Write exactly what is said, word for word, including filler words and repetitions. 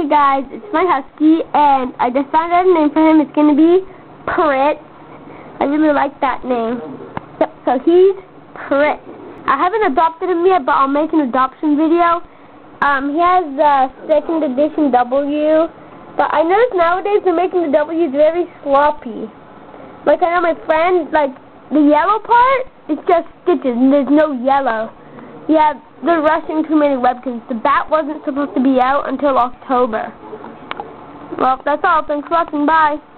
Hey guys, it's my husky, and I just found out a name for him. It's going to be Pritz. I really like that name. Yep, so he's Pritz. I haven't adopted him yet, but I'll make an adoption video. Um, he has the second edition W, but I noticed nowadays they're making the W's very sloppy. Like, I know my friend, like, the yellow part, it's just stitches, and there's no yellow. Yeah, they're rushing too many webkinz. The bat wasn't supposed to be out until October. Well, that's all. Thanks for watching. Bye.